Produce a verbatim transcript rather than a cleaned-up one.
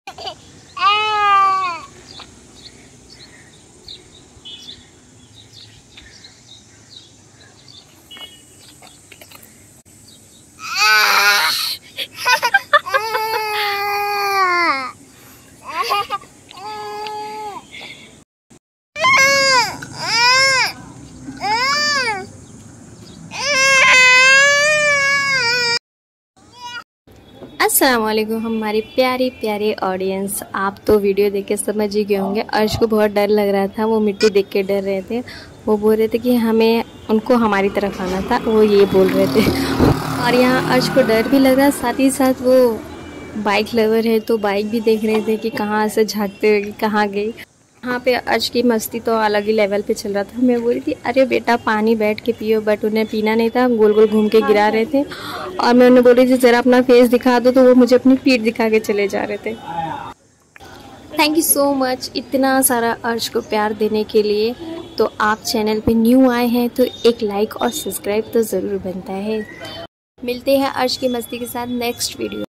अस्सलाम वालेकुम हमारी प्यारी प्यारी ऑडियंस। आप तो वीडियो देख के समझ ही गए होंगे, अर्श को बहुत डर लग रहा था। वो मिट्टी देख के डर रहे थे। वो बोल रहे थे कि हमें उनको हमारी तरफ आना था, वो ये बोल रहे थे। और यहाँ अर्श को डर भी लग रहा, साथ ही साथ वो बाइक लवर है तो बाइक भी देख रहे थे कि कहाँ से झाँकते हुए कहाँ गई। यहाँ पे अर्श की मस्ती तो अलग ही लेवल पे चल रहा था। मैं बोल रही थी अरे बेटा पानी बैठ के पियो, बट उन्हें पीना नहीं था, गोल गोल घूम के गिरा रहे थे। और मैं उन्हें बोल रही थी ज़रा अपना फेस दिखा दो, तो वो मुझे अपनी पीठ दिखा के चले जा रहे थे। थैंक यू सो मच इतना सारा अर्श को प्यार देने के लिए। तो आप चैनल पे न्यू आए हैं तो एक लाइक और सब्सक्राइब तो ज़रूर बनता है। मिलते हैं अर्श की मस्ती के साथ नेक्स्ट वीडियो।